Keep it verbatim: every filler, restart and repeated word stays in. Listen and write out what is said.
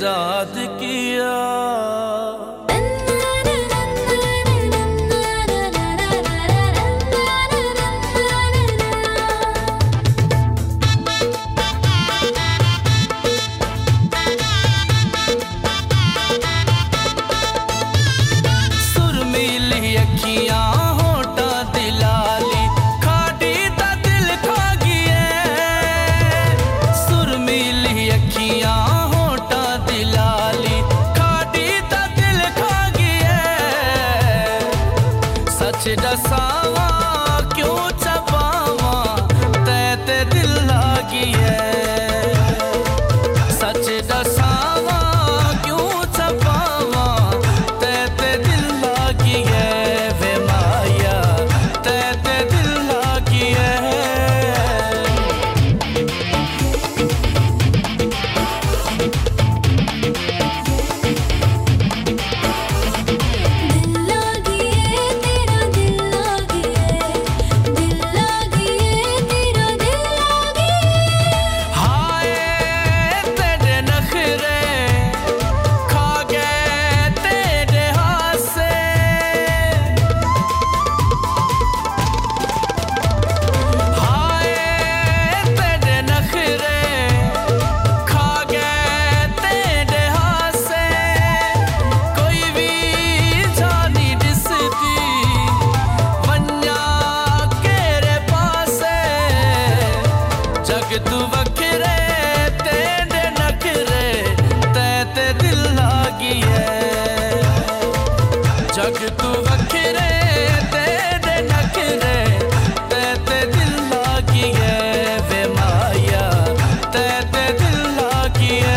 आजाद किया। सुरमीली अखियां होठा दिलाली खाड़ी दा दिल खा गया। सुरमीली अखियां होठा दिलाली खाड़ी दा दिल खा गया। सच दसावा क्यों छपावा तै ते दिल लागी है। सच दसावा क्यों छपावा तै ते दिल लागी है। वे माया तै ते दिल लागी है। तू वखरे तेरे नखरे तै ते दिल लागी है। जग तू वखरे तेरे नखरे तै ते दिल लागी है। वे माया तै ते दिल लागी है।